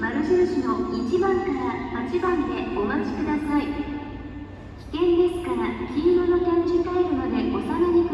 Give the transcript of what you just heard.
丸印の1番から8番でお待ちください。危険ですから黄色の点字タイルまでお下がりください。